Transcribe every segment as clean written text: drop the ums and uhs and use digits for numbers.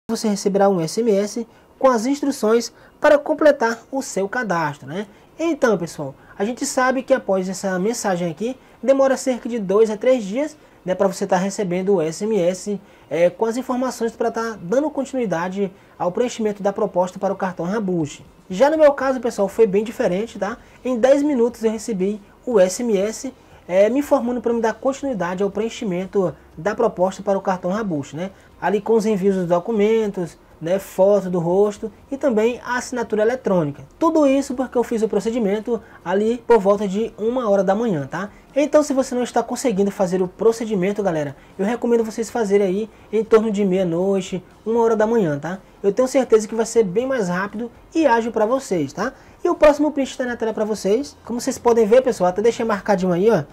você receberá um SMS com as instruções para completar o seu cadastro, né? Então, pessoal, a gente sabe que após essa mensagem aqui, demora cerca de 2 a 3 dias, né, para você estar recebendo o SMS com as informações para estar dando continuidade ao preenchimento da proposta para o cartão Rabushi. Já no meu caso, pessoal, foi bem diferente, tá? Em 10 minutos eu recebi o SMS me informando para me dar continuidade ao preenchimento da proposta para o cartão Rabushi, né? Ali com os envios dos documentos, né, foto do rosto e também a assinatura eletrônica. Tudo isso porque eu fiz o procedimento ali por volta de 1h da manhã, tá? Então, se você não está conseguindo fazer o procedimento, galera, eu recomendo vocês fazerem aí em torno de meia-noite, 1h da manhã, tá? Eu tenho certeza que vai ser bem mais rápido e ágil para vocês, tá? E o próximo print está na tela para vocês. Como vocês podem ver, pessoal, até deixei marcadinho aí, ó,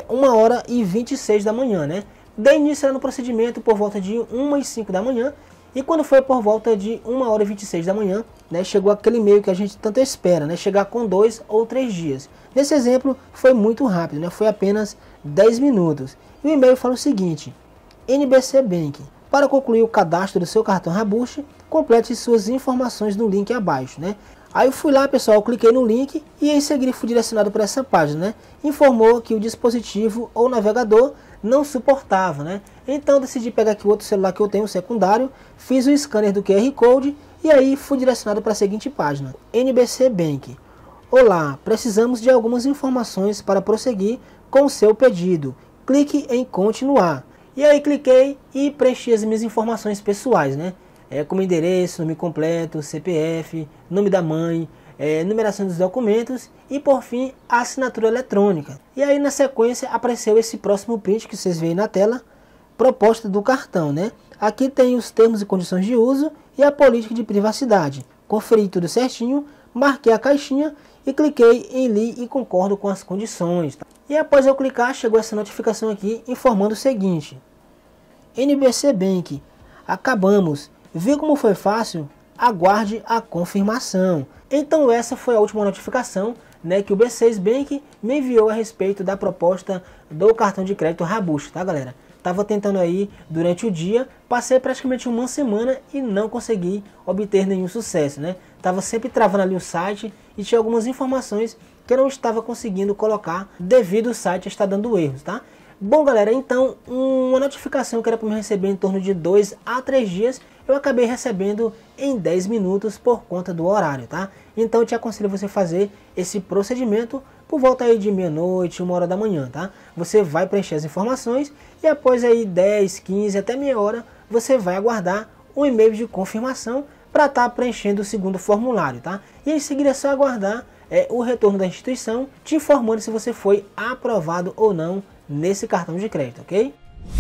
1h26 da manhã, né? Dei início no procedimento por volta de 1h05 da manhã. E quando foi por volta de 1h26 da manhã, né, chegou aquele e-mail que a gente tanto espera, né, chegar com 2 ou 3 dias. Nesse exemplo foi muito rápido, né, foi apenas 10 minutos. E o e-mail fala o seguinte: NBC Bank, para concluir o cadastro do seu cartão Rabushi, complete suas informações no link abaixo, né. Aí eu fui lá, pessoal, cliquei no link e em seguida fui direcionado para essa página, né. Informou que o dispositivo ou navegador não suportava, né? Então decidi pegar aqui o outro celular que eu tenho, secundário, fiz o scanner do QR Code e aí fui direcionado para a seguinte página: NBC Bank. Olá, precisamos de algumas informações para prosseguir com o seu pedido. Clique em continuar. E aí cliquei e preenchi as minhas informações pessoais, né? Como endereço, nome completo, CPF, nome da mãe, numeração dos documentos e por fim a assinatura eletrônica. E aí na sequência apareceu esse próximo print que vocês veem na tela, proposta do cartão, né? Aqui tem os termos e condições de uso e a política de privacidade. Conferi tudo certinho, marquei a caixinha e cliquei em li e concordo com as condições. Tá? E após eu clicar, chegou essa notificação aqui informando o seguinte: NBC Bank, acabamos. Viu como foi fácil? Aguarde a confirmação. Então essa foi a última notificação, né, que o B6 Bank me enviou a respeito da proposta do cartão de crédito Rabushi, tá, galera? Tava tentando aí durante o dia, passei praticamente uma semana e não consegui obter nenhum sucesso, né? Tava sempre travando ali o site e tinha algumas informações que eu não estava conseguindo colocar devido ao site estar dando erros, tá? Bom, galera, então uma notificação que era para me receber em torno de 2 a 3 dias, eu acabei recebendo em 10 minutos por conta do horário, tá? Então eu te aconselho você fazer esse procedimento por volta aí de meia-noite, 1h da manhã, tá? Você vai preencher as informações e após aí 10, 15 até meia hora, você vai aguardar um e-mail de confirmação para estar preenchendo o segundo formulário, tá? E em seguida é só aguardar o retorno da instituição te informando se você foi aprovado ou não nesse cartão de crédito, ok?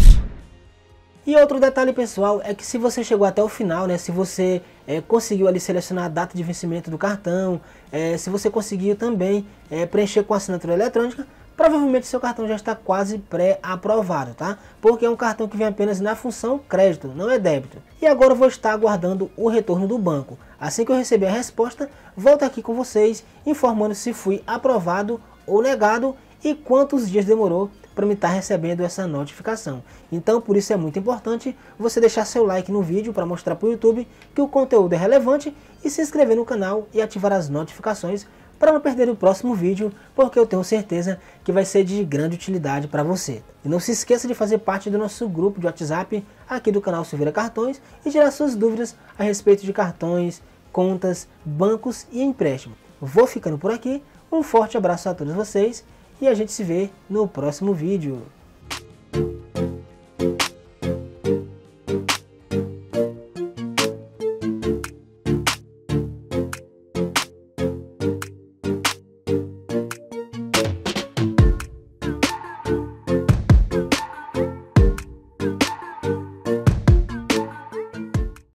E outro detalhe, pessoal, é que se você chegou até o final, né, se você conseguiu ali selecionar a data de vencimento do cartão, se você conseguiu também preencher com assinatura eletrônica, provavelmente seu cartão já está quase pré-aprovado, tá? Porque é um cartão que vem apenas na função crédito, não é débito. E agora eu vou estar aguardando o retorno do banco. Assim que eu receber a resposta, volto aqui com vocês informando se fui aprovado ou negado e quantos dias demorou para me estar recebendo essa notificação. Então por isso é muito importante você deixar seu like no vídeo para mostrar para o YouTube que o conteúdo é relevante e se inscrever no canal e ativar as notificações para não perder o próximo vídeo, porque eu tenho certeza que vai ser de grande utilidade para você. E não se esqueça de fazer parte do nosso grupo de WhatsApp aqui do canal Silveira Cartões e tirar suas dúvidas a respeito de cartões, contas, bancos e empréstimo. Vou ficando por aqui, um forte abraço a todos vocês e a gente se vê no próximo vídeo.